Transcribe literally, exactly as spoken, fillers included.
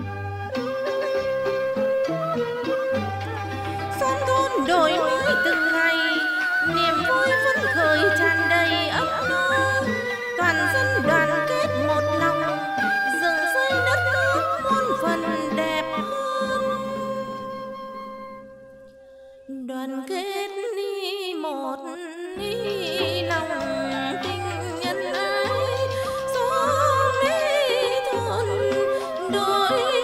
Xóm thôn đổi mới từng ngày, niềm vui phấn khởi tràn đầy ấp mơ. Toàn dân đoàn kết một lòng, dựng xây đất nước muôn phần đẹp hơn. Đoàn kết đi một đi lòng tình nhân ái, xóm thôn đổi